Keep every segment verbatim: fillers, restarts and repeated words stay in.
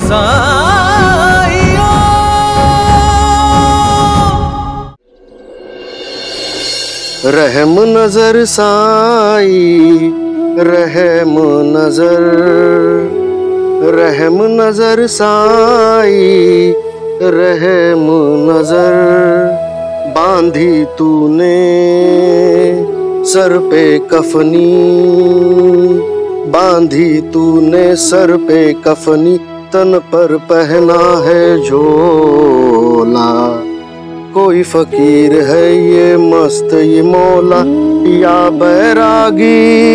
साइयो। रहम नजर साई, रहम नजर, रहम नजर साई, रहम नजर। बांधी तूने सर पे कफनी, बांधी तूने सर पे कफनी, तन पर पहना है झोला। कोई फकीर है ये मस्त ये मौला या बैरागी।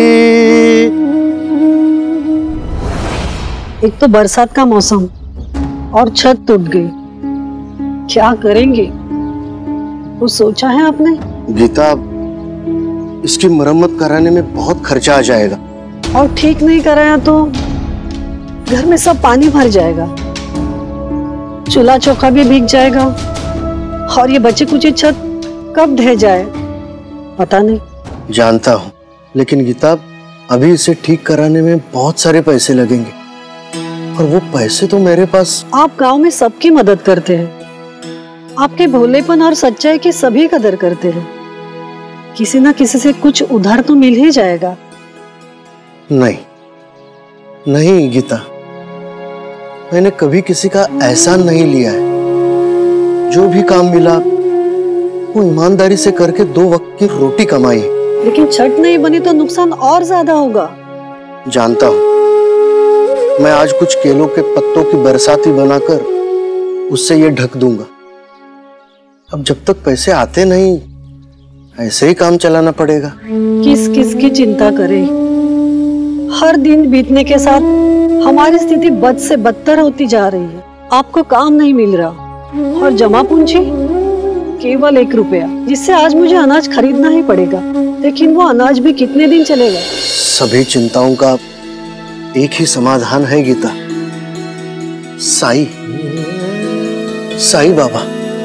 एक तो बरसात का मौसम और छत टूट गई, क्या करेंगे? कुछ सोचा है आपने? गीता, इसकी मरम्मत कराने में बहुत खर्चा आ जाएगा। और ठीक नहीं कराया तो घर में सब पानी भर जाएगा, चूल्हा चौका भी भीग जाएगा, और ये बचे कुछ छत कब ढह जाए पता नहीं। जानता हूँ, लेकिन गीता अभी इसे ठीक कराने में बहुत सारे पैसे लगेंगे, और वो पैसे तो मेरे पास। आप गांव में सबकी मदद करते हैं, आपके भोलेपन और सच्चाई की सभी कदर करते हैं, किसी ना किसी से कुछ उधार तो मिल ही जाएगा। नहीं नहीं गीता, मैंने कभी किसी का एहसान नहीं लिया है। जो भी काम मिला वो ईमानदारी से करके दो वक्त की रोटी कमाई। लेकिन छत नहीं बनी तो नुकसान और ज्यादा होगा। जानता हूँ, मैं आज कुछ केलों के पत्तों की बरसाती बनाकर उससे ये ढक दूंगा। अब जब तक पैसे आते नहीं, ऐसे ही काम चलाना पड़ेगा। किस किस की चिंता करें? हर दिन बीतने के साथ हमारी स्थिति बद से बदतर होती जा रही है। आपको काम नहीं मिल रहा और जमा पूंजी केवल एक रुपया, जिससे आज मुझे अनाज खरीदना ही पड़ेगा। लेकिन वो अनाज भी कितने दिन चलेगा? सभी चिंताओं का एक ही समाधान है गीता, साई, साई बाबा।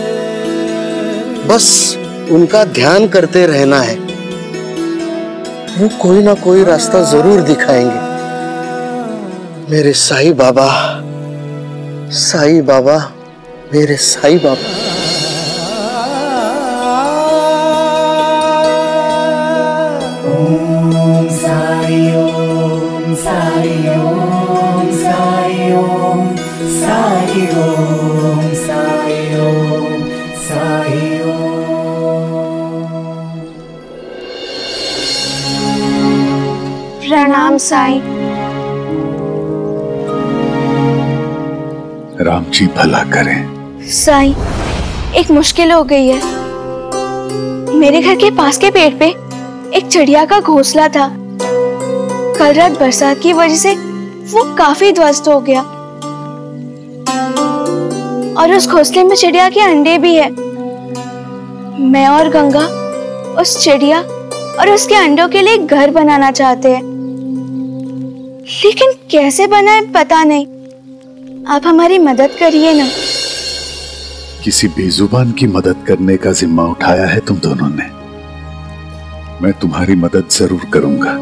बस उनका ध्यान करते रहना है, वो कोई ना कोई रास्ता जरूर दिखाएंगे। मेरे साई बाबा, साई बाबा, मेरे साई बाबा। ओम साई ओम साई ओम साई ओम साई ओम साई ओम साई ओम। प्रणाम साई। राम जी भला करें। साई, एक मुश्किल हो गई है। मेरे घर के पास के पेड़ पे एक चिड़िया का घोंसला था। कल रात बरसात की वजह से वो काफी ध्वस्त हो गया, और उस घोंसले में चिड़िया के अंडे भी है। मैं और गंगा उस चिड़िया और उसके अंडों के लिए घर बनाना चाहते हैं, लेकिन कैसे बनाए पता नहीं। आप हमारी मदद करिए ना। किसी बेजुबान की मदद करने का जिम्मा उठाया है तुम दोनों ने, मैं तुम्हारी मदद जरूर करूंगा।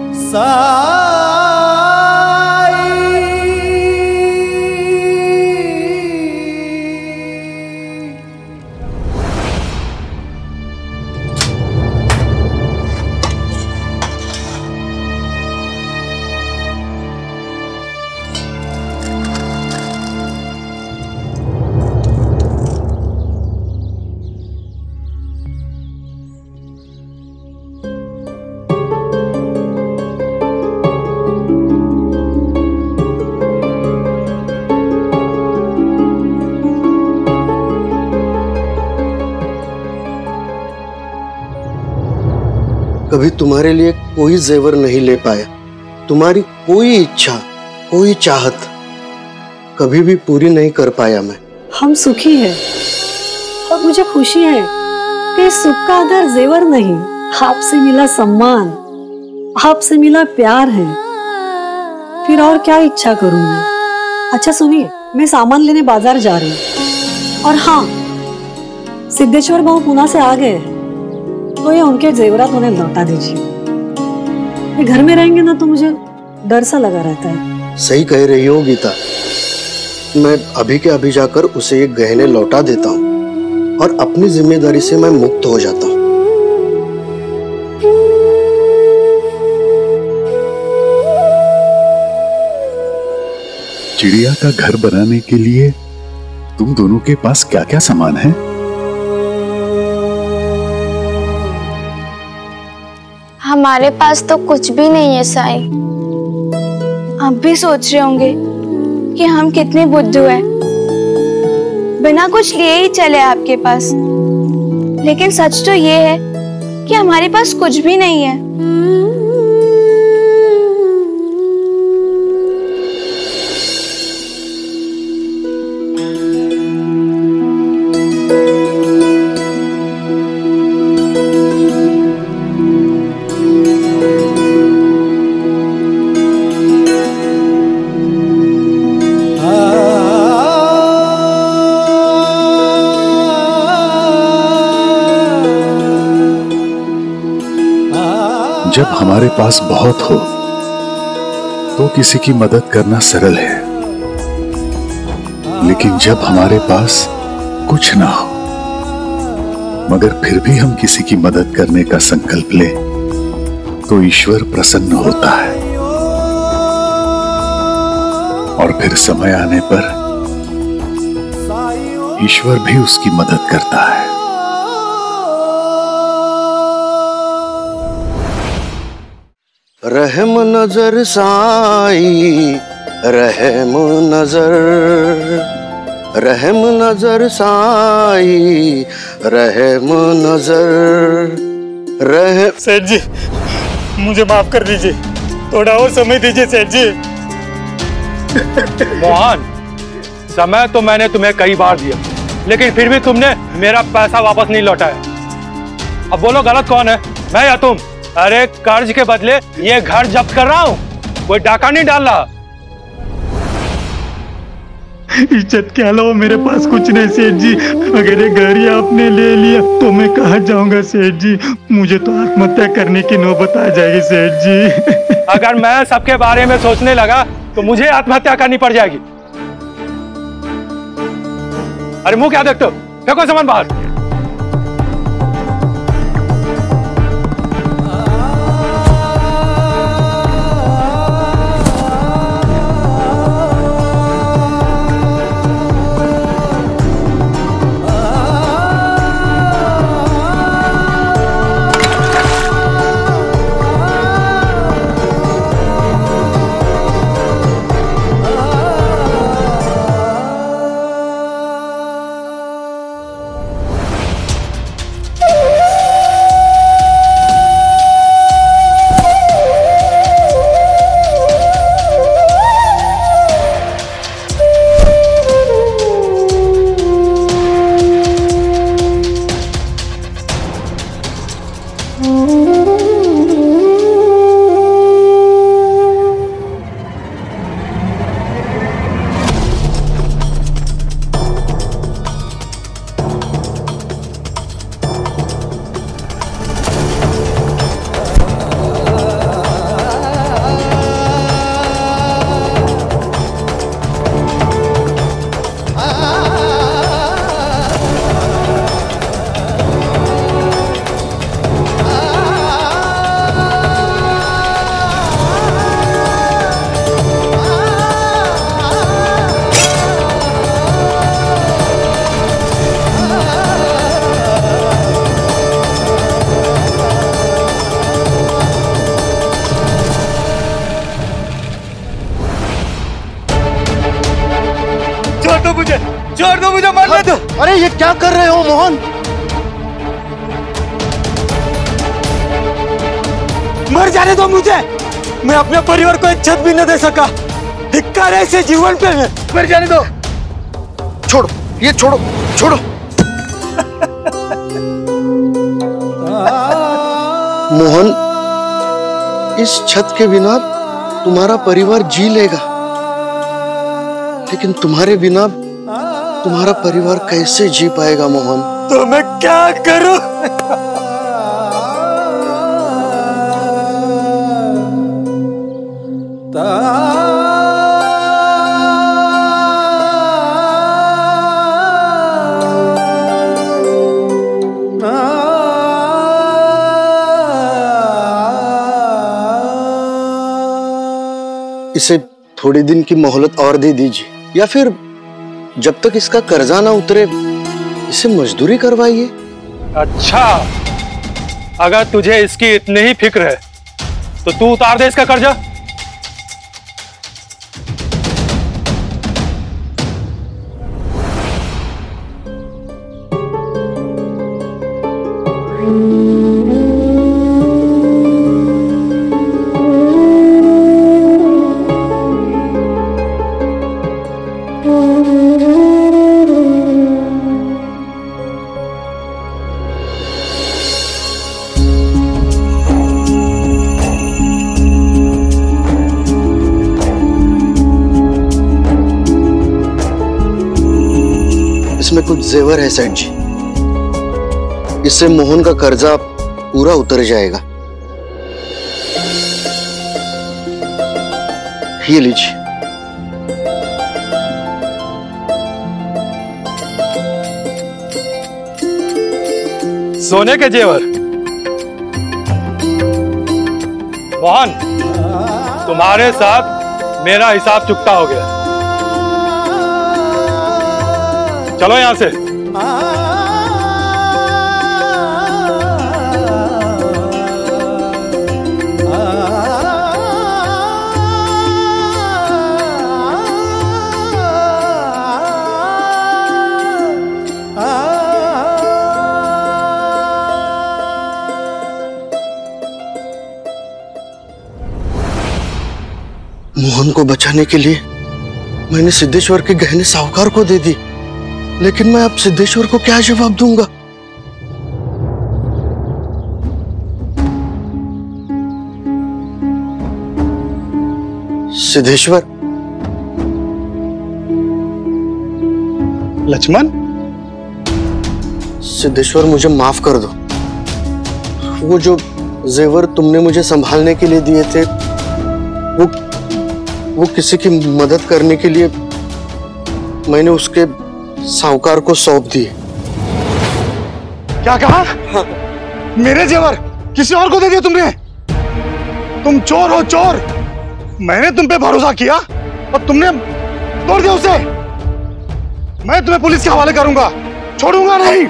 कभी तुम्हारे लिए कोई जेवर नहीं ले पाया, तुम्हारी कोई इच्छा, कोई चाहत कभी भी पूरी नहीं कर पाया मैं। हम सुखी हैं और मुझे खुशी है कि इस सुख का आधार जेवर नहीं, आपसे मिला सम्मान, आपसे मिला प्यार है। फिर और क्या इच्छा करूं मैं? अच्छा सुनिए, मैं सामान लेने बाजार जा रही हूँ। और हाँ, सिद्धेश्वर बाबू पुणे से आ गए हैं, तो ये उनके जेवरात उन्हें लौटा दीजिए। ये घर में रहेंगे ना तो मुझे डर सा लगा रहता है। सही कह रही हो गीता, मैं अभी के अभी जाकर उसे ये गहने लौटा देता हूँ और अपनी जिम्मेदारी से मैं मुक्त हो जाता हूँ। चिड़िया का घर बनाने के लिए तुम दोनों के पास क्या क्या सामान है? हमारे पास तो कुछ भी नहीं है साईं। आप भी सोच रहे होंगे कि हम कितने बुद्धू हैं, बिना कुछ लिए ही चले आपके पास। लेकिन सच तो ये है कि हमारे पास कुछ भी नहीं है। जब हमारे पास बहुत हो तो किसी की मदद करना सरल है, लेकिन जब हमारे पास कुछ ना हो मगर फिर भी हम किसी की मदद करने का संकल्प लें तो ईश्वर प्रसन्न होता है और फिर समय आने पर ईश्वर भी उसकी मदद करता है। रहम नजर साई, रहम नजर, रहम नजर साई, रहम नजर, रहम। सेठ जी मुझे माफ कर दीजिए, थोड़ा और समय दीजिए सेठ जी। मोहन, समय तो मैंने तुम्हें कई बार दिया, लेकिन फिर भी तुमने मेरा पैसा वापस नहीं लौटाया। अब बोलो गलत कौन है, मैं या तुम? अरे कर्ज के बदले ये घर जब्त कर रहा हूँ, कोई डाका नहीं डाल रहा। इज्जत के अलावा मेरे पास कुछ नहीं सेठ जी। अगर ये घर ही आपने ले लिया तो मैं कहाँ जाऊंगा सेठ जी? मुझे तो आत्महत्या करने की नौबत आ जाएगी सेठ जी। अगर मैं सबके बारे में सोचने लगा तो मुझे आत्महत्या करनी पड़ जाएगी। अरे मुंह क्या देखते हो, फेंको सामान बाहर। छोड़ दो मुझे, मरने दो। अरे ये क्या कर रहे हो मोहन? मर जाने दो मुझे, मैं अपने परिवार को एक छत भी न दे सका। धिक्कार है ऐसे जीवन पे। मर जाने दो। छोड़ो ये, छोड़ो छोड़ो। मोहन, इस छत के बिना तुम्हारा परिवार जी लेगा, लेकिन तुम्हारे बिना तुम्हारा परिवार कैसे जी पाएगा मोहन? तो मैं क्या करूं? इसे थोड़ी दिन की मोहलत और दे दीजिए, या फिर जब तक इसका कर्जा ना उतरे इसे मजदूरी करवाइए। अच्छा, अगर तुझे इसकी इतनी ही फिक्र है तो तू उतार दे इसका कर्जा। इसमें कुछ जेवर है सेठ जी, इससे मोहन का कर्जा पूरा उतर जाएगा। ये लीजिए। सोने के जेवर। मोहन, तुम्हारे साथ मेरा हिसाब चुकता हो गया। चलो यहां से। मोहन को बचाने के लिए मैंने सिद्धेश्वर के गहने साहूकार को दे दी, लेकिन मैं अब सिद्धेश्वर को क्या जवाब दूंगा? सिद्धेश्वर। लक्ष्मण। सिद्धेश्वर, मुझे माफ कर दो। वो जो जेवर तुमने मुझे संभालने के लिए दिए थे, वो वो किसी की मदद करने के लिए मैंने उसके साहूकार को सौंप दिए। क्या कहा? हाँ। मेरे जेवर किसी और को दे दिया तुमने? तुम चोर हो, चोर। मैंने तुम पे भरोसा किया और तुमने तोड़ दिया उसे। मैं तुम्हें पुलिस के हवाले करूंगा, छोड़ूंगा नहीं।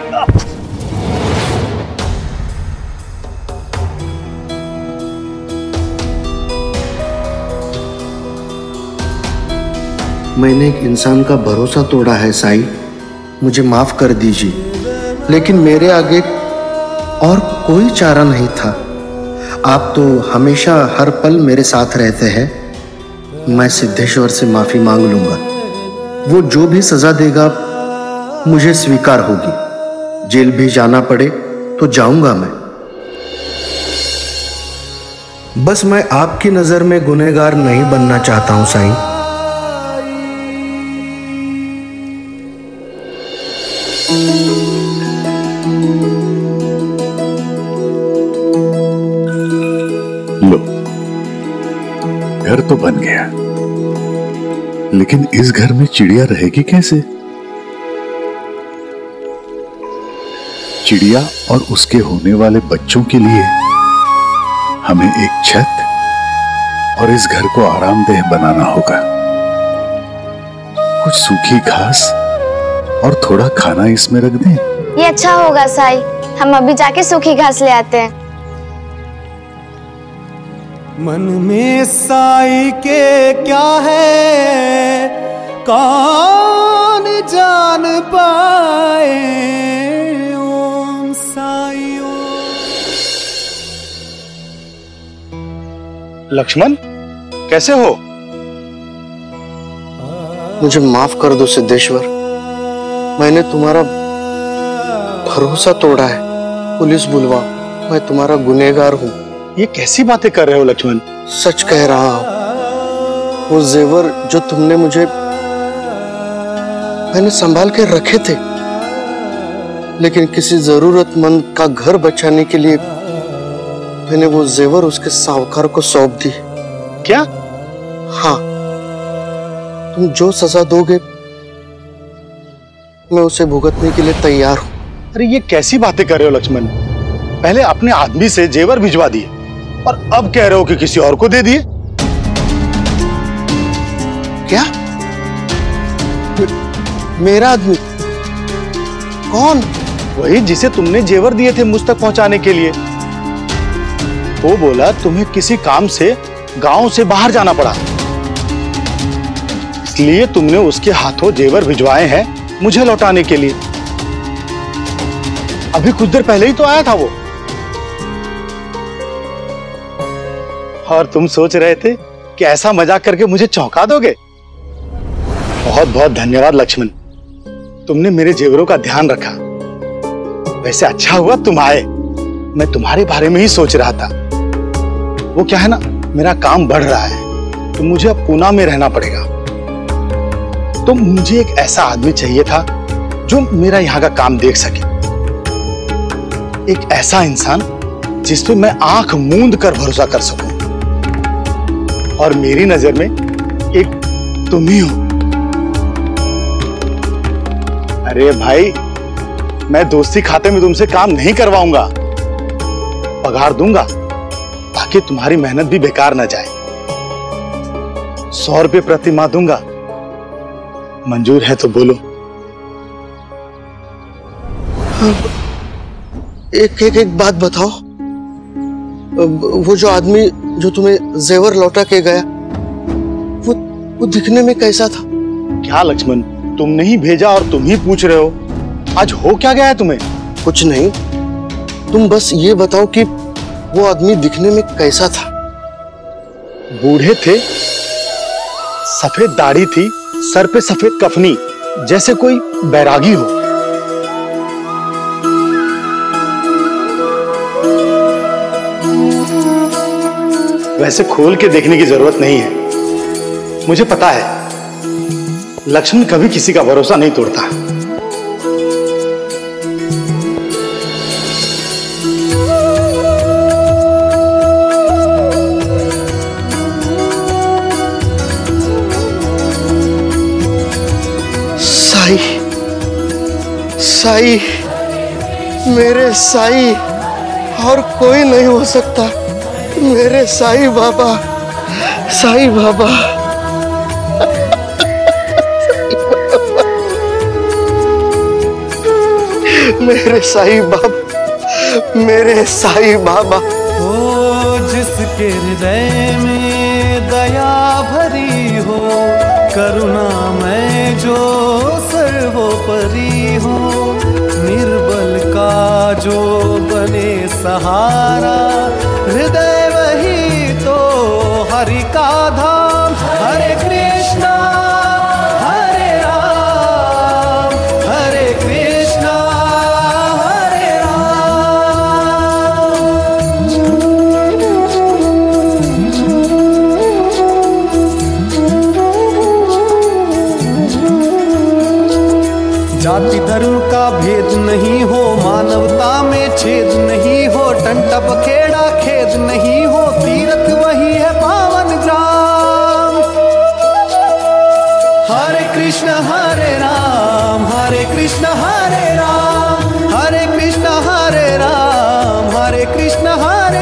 मैंने एक इंसान का भरोसा तोड़ा है साई, मुझे माफ कर दीजिए, लेकिन मेरे आगे और कोई चारा नहीं था। आप तो हमेशा हर पल मेरे साथ रहते हैं। मैं सिद्धेश्वर से माफी मांग लूंगा। वो जो भी सजा देगा मुझे स्वीकार होगी। जेल भी जाना पड़े तो जाऊंगा मैं। बस मैं आपकी नजर में गुनहगार नहीं बनना चाहता हूं साईं। लो, घर तो बन गया, लेकिन इस घर में चिड़िया रहेगी कैसे? चिड़िया और उसके होने वाले बच्चों के लिए हमें एक छत और इस घर को आरामदेह बनाना होगा। कुछ सूखी घास और थोड़ा खाना इसमें रख दें। ये अच्छा होगा साई, हम अभी जाके सूखी घास ले आते हैं। मन में साई के क्या है कौन जान पाए। ओम साई ओम। लक्ष्मण, कैसे हो? मुझे माफ कर दो सिद्धेश्वर, मैंने तुम्हारा भरोसा तोड़ा है। पुलिस बुलवाओ, मैं तुम्हारा गुनहगार हूँ। ये कैसी बातें कर रहे हो लक्ष्मण? सच कह रहा हूँ। वो जेवर जो तुमने मुझे मैंने संभाल के रखे थे, लेकिन किसी जरूरतमंद का घर बचाने के लिए मैंने वो जेवर उसके साहूकार को सौंप दी। क्या? हाँ, तुम जो सजा दोगे मैं उसे भुगतने के लिए तैयार हूं। अरे ये कैसी बातें कर रहे हो लक्ष्मण? पहले अपने आदमी से जेवर भिजवा दिए और अब कह रहे हो कि किसी और को दे दिए। क्या? मेरा आदमी? कौन? वही जिसे तुमने जेवर दिए थे मुझ तक पहुंचाने के लिए। वो बोला तुम्हें किसी काम से गांव से बाहर जाना पड़ा, इसलिए तुमने उसके हाथों जेवर भिजवाए हैं मुझे लौटाने के लिए। अभी कुछ देर पहले ही तो आया था वो। और तुम सोच रहे थे कि ऐसा मजाक करके मुझे चौंका दोगे। बहुत बहुत धन्यवाद लक्ष्मण, तुमने मेरे जेवरों का ध्यान रखा। वैसे अच्छा हुआ तुम आए, मैं तुम्हारे बारे में ही सोच रहा था। वो क्या है ना, मेरा काम बढ़ रहा है तो मुझे अब पूना में रहना पड़ेगा। तो मुझे एक ऐसा आदमी चाहिए था जो मेरा यहाँ का काम देख सके, एक ऐसा इंसान जिस पे मैं आंख मूंद कर भरोसा कर सकूं। और मेरी नजर में एक तुम ही हो। अरे भाई, मैं दोस्ती खाते में तुमसे काम नहीं करवाऊंगा, पगार दूंगा ताकि तुम्हारी मेहनत भी बेकार ना जाए। सौ रुपये प्रति माह दूंगा, मंजूर है तो बोलो। एक एक एक बात बताओ, वो जो आदमी जो तुम्हें जेवर लौटा के गया, वो वो दिखने में कैसा था? क्या लक्ष्मण, तुमने ही भेजा और तुम ही पूछ रहे हो? आज हो क्या गया है तुम्हें? कुछ नहीं, तुम बस ये बताओ कि वो आदमी दिखने में कैसा था? बूढ़े थे, सफेद दाढ़ी थी, सर पे सफेद कफनी, जैसे कोई बैरागी हो। वैसे खोल के देखने की जरूरत नहीं है, मुझे पता है लक्ष्मण कभी किसी का भरोसा नहीं तोड़ता। साई, साई, मेरे साई, और कोई नहीं हो सकता। मेरे साई बाबा, साई बाबा। मेरे साई बाबा, मेरे साई बाबा। ओ जिसके हृदय में दया भरी हो, करुणा में जो सर्वोपरि हो, निर्बल का जो बने सहारा, हृदय वही तो हरि का धाम। हरे कृष्णा हरे राम, हरे कृष्णा हरे राम। जाति धर्म का भेद नहीं हो, मानवता में छेद नहीं हो, टंटा बखेड़ा खेद नहीं हो, तीर्थ वही है पावन ग्राम। हरे कृष्ण हरे राम, हरे कृष्ण हरे राम, हरे कृष्ण हरे राम, हरे कृष्ण हरे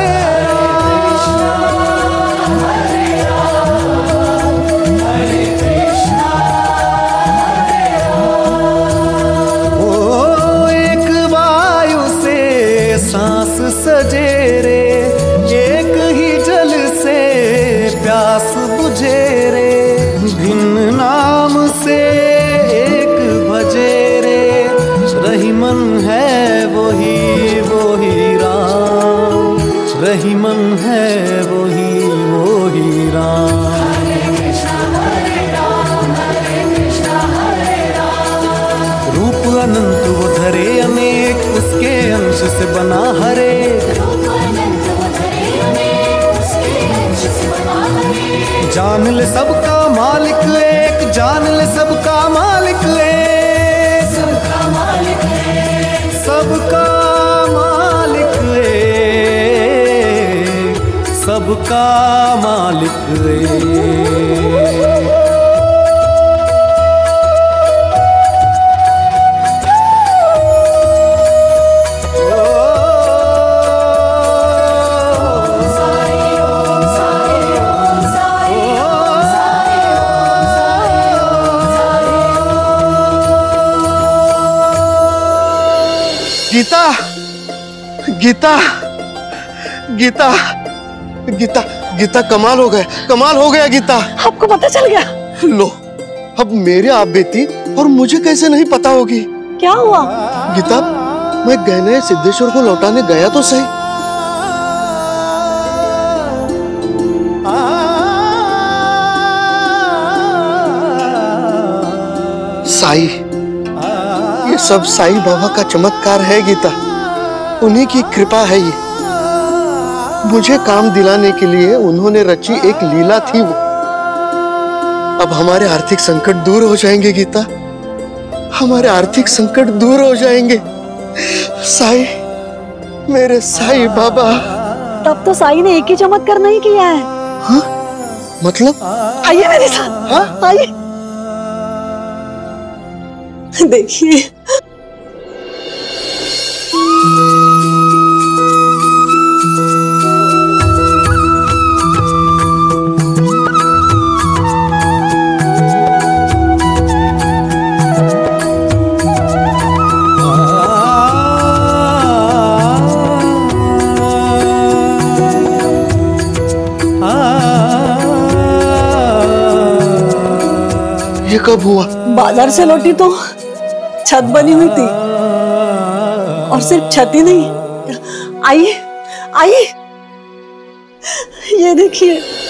सजे रे, एक ही जल से प्यास बुझे रे, भिन्न नाम से एक भजे रे, रहीमन है वही वही राम, रहीमन है वही वही राम। रूप अनंत वो धरे अनेक, उसके अंश से बना हरे। जान ले सबका मालिक एक, जान ले सबका मालिक एक, सबका मालिक एक, सबका मालिक एक, सबका मालिक एक। गीता, गीता, गीता, गीता, गीता, कमाल हो गया, कमाल हो गया गीता। आपको पता चल गया? लो, अब मेरे आप बेटी और मुझे कैसे नहीं पता होगी? क्या हुआ? गीता, मैं गहने सिद्धेश्वर को लौटाने गया तो सही, साई, ये सब साई बाबा का चमत्कार है गीता, उन्हीं की कृपा है ये। मुझे काम दिलाने के लिए उन्होंने रची एक लीला थी वो। अब हमारे आर्थिक संकट दूर हो जाएंगे गीता, हमारे आर्थिक संकट दूर हो जाएंगे। साई, मेरे साई बाबा। तब तो साई ने एक ही चमत्कार नहीं किया है। हाँ? मतलब? आइए मेरे साथ। हाँ? आइए, देखिए। ये कब हुआ? बाजार से लौटी तो छत बनी हुई थी, और सिर्फ छत ही नहीं, आइए आइए, ये देखिए,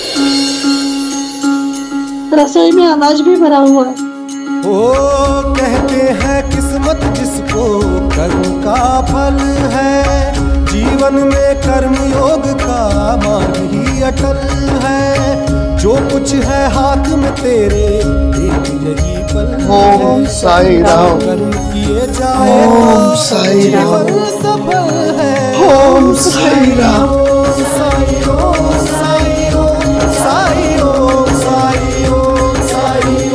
रसोई में अनाज भी भरा हुआ है। ओ कहते हैं किस्मत जिसको कर्म का फल है, जीवन में कर्म योग का मार्ग ही अटल है, जो कुछ है हाथ में तेरे एक यही पल है। ओम साई राम, कर्म किए जाए ओम साई राम, सफल है। ओम साई राम, ओम साई, ओम साई, ओम साई, ओम साई, ओम साई,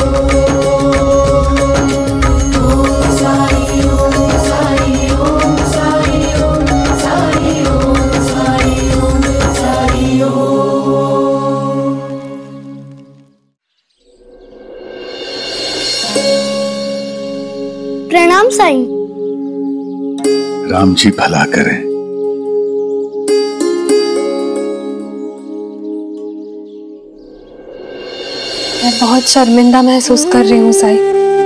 प्रणाम साईं। राम जी भला करें। मैं बहुत शर्मिंदा महसूस कर रही हूँ साईं।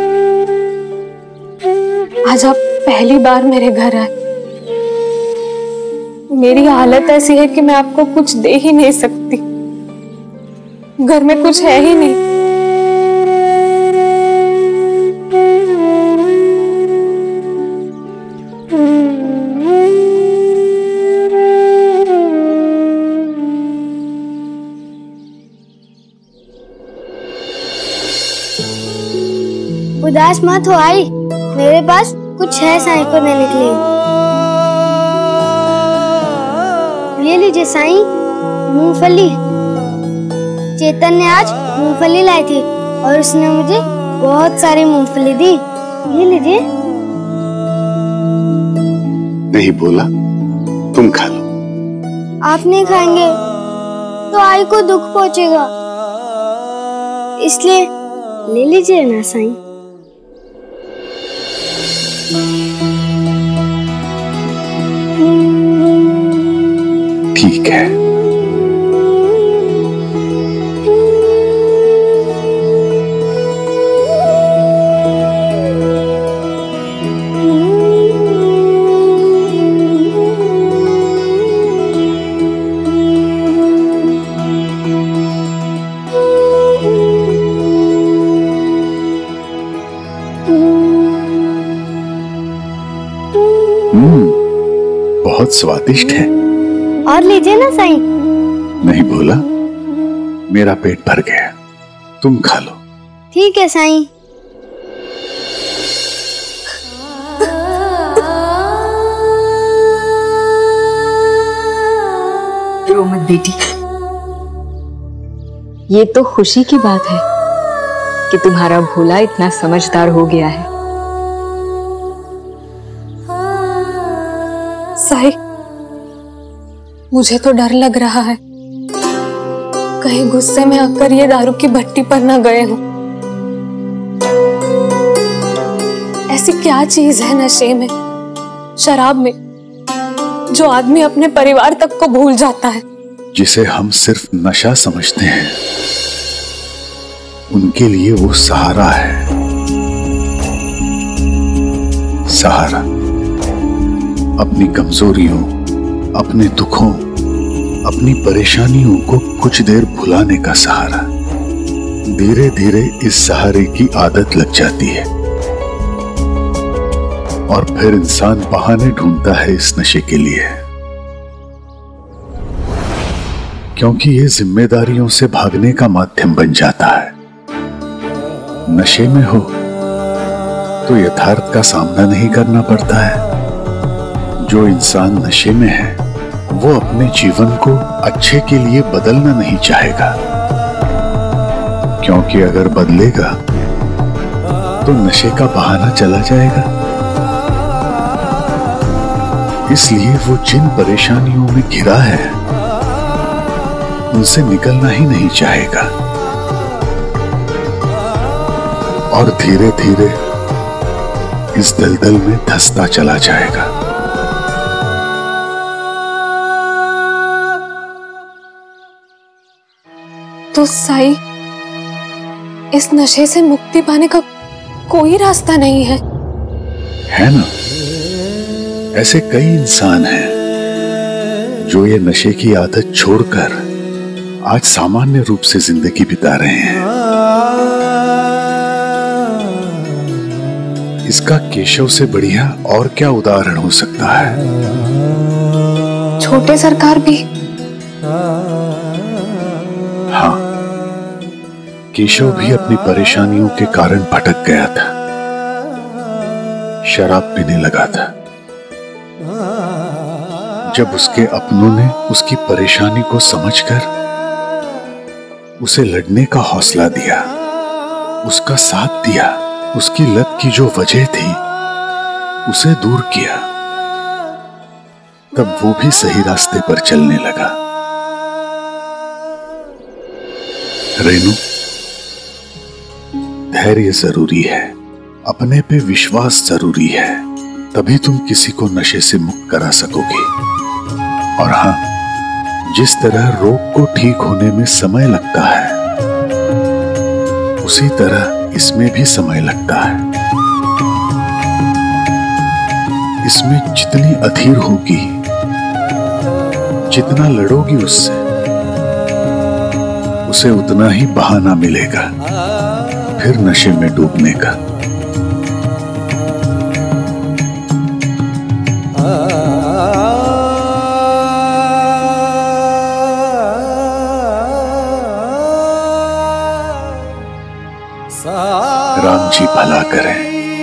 आज आप पहली बार मेरे घर आए। मेरी हालत ऐसी है कि मैं आपको कुछ दे ही नहीं सकती, घर में कुछ है ही नहीं। उदास मत हो आई, मेरे पास कुछ है साईं को देने के लिए। ये लीजिए साईं, मूंगफली। चेतन ने आज मूंगफली लाई थी और उसने मुझे बहुत सारी मूंगफली दी। ये लीजिए। नहीं बोला, तुम खा लो। आप नहीं खाएंगे तो आई को दुख पहुंचेगा, इसलिए ले लीजिए ना साईं। ठीक है। बहुत स्वादिष्ट है। और लीजिए ना साईं। नहीं बोला, मेरा पेट भर गया, तुम खा लो। ठीक है साईं। रो मत बेटी, ये तो खुशी की बात है कि तुम्हारा भोला इतना समझदार हो गया है। साई, मुझे तो डर लग रहा है, कहीं गुस्से में आकर ये दारू की भट्टी पर न गए हो। ऐसी क्या चीज है नशे में शराब में, जो आदमी अपने परिवार तक को भूल जाता है। जिसे हम सिर्फ नशा समझते हैं, उनके लिए वो सहारा है। सहारा अपनी कमजोरियों, अपने दुखों, अपनी परेशानियों को कुछ देर भुलाने का सहारा। धीरे धीरे इस सहारे की आदत लग जाती है और फिर इंसान बहाने ढूंढता है इस नशे के लिए, क्योंकि ये जिम्मेदारियों से भागने का माध्यम बन जाता है। नशे में हो तो यथार्थ का सामना नहीं करना पड़ता है। जो इंसान नशे में है वो अपने जीवन को अच्छे के लिए बदलना नहीं चाहेगा, क्योंकि अगर बदलेगा तो नशे का बहाना चला जाएगा। इसलिए वो जिन परेशानियों में घिरा है उनसे निकलना ही नहीं चाहेगा और धीरे धीरे इस दलदल में धंसता चला जाएगा। तो साई, इस नशे से मुक्ति पाने का कोई रास्ता नहीं है? है ना, ऐसे कई इंसान हैं जो ये नशे की आदत छोड़कर आज सामान्य रूप से जिंदगी बिता रहे हैं। इसका केशव से बढ़िया और क्या उदाहरण हो सकता है? छोटे सरकार भी? हाँ, केशव भी अपनी परेशानियों के कारण भटक गया था, शराब पीने लगा था। जब उसके अपनों ने उसकी परेशानी को समझकर उसे लड़ने का हौसला दिया, उसका साथ दिया, उसकी लत की जो वजह थी उसे दूर किया, तब वो भी सही रास्ते पर चलने लगा। रेनू, धैर्य जरूरी है, अपने पे विश्वास जरूरी है, तभी तुम किसी को नशे से मुक्त करा सकोगे। और हां, जिस तरह रोग को ठीक होने में समय लगता है, उसी तरह इसमें भी समय लगता है। इसमें जितनी अधीर होगी, जितना लड़ोगी उससे, उसे उतना ही बहाना मिलेगा फिर नशे में डूबने का। राम जी भला करें।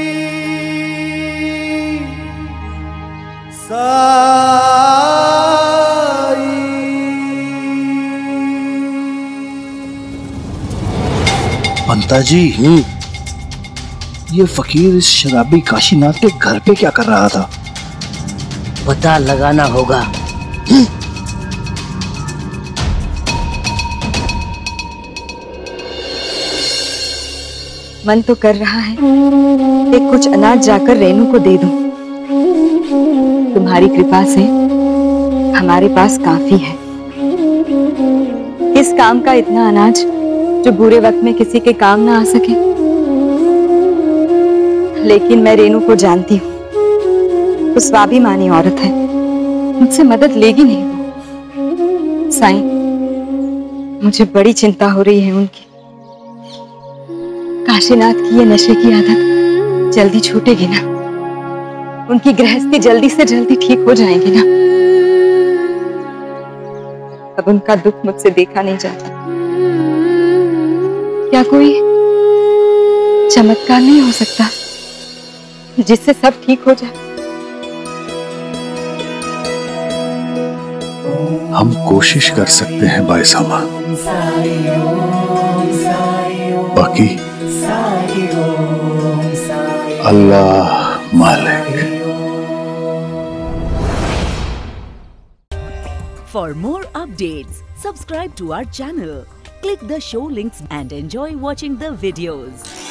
पंता जी, ये फकीर इस शराबी काशीनाथ के घर पे क्या कर रहा था? पता लगाना होगा। मन तो कर रहा है कि कुछ अनाज जाकर रेनू को दे दूं। तुम्हारी कृपा से हमारे पास काफी है। किस काम का इतना अनाज जो बुरे वक्त में किसी के काम ना आ सके। लेकिन मैं रेनू को जानती हूँ, वो स्वाभिमानी औरत है, मुझसे मदद लेगी नहीं वो। साईं, मुझे बड़ी चिंता हो रही है उनकी। काशीनाथ की ये नशे की आदत जल्दी छूटेगी ना? उनकी गृहस्थी जल्दी से जल्दी ठीक हो जाएगी ना? अब उनका दुख मुझसे देखा नहीं जाता। क्या कोई चमत्कार नहीं हो सकता जिससे सब ठीक हो जाए? हम कोशिश कर सकते हैं बाईसामा, बाकी अल्लाह मालिक। For more updates, subscribe to our channel, click the show links and enjoy watching the videos.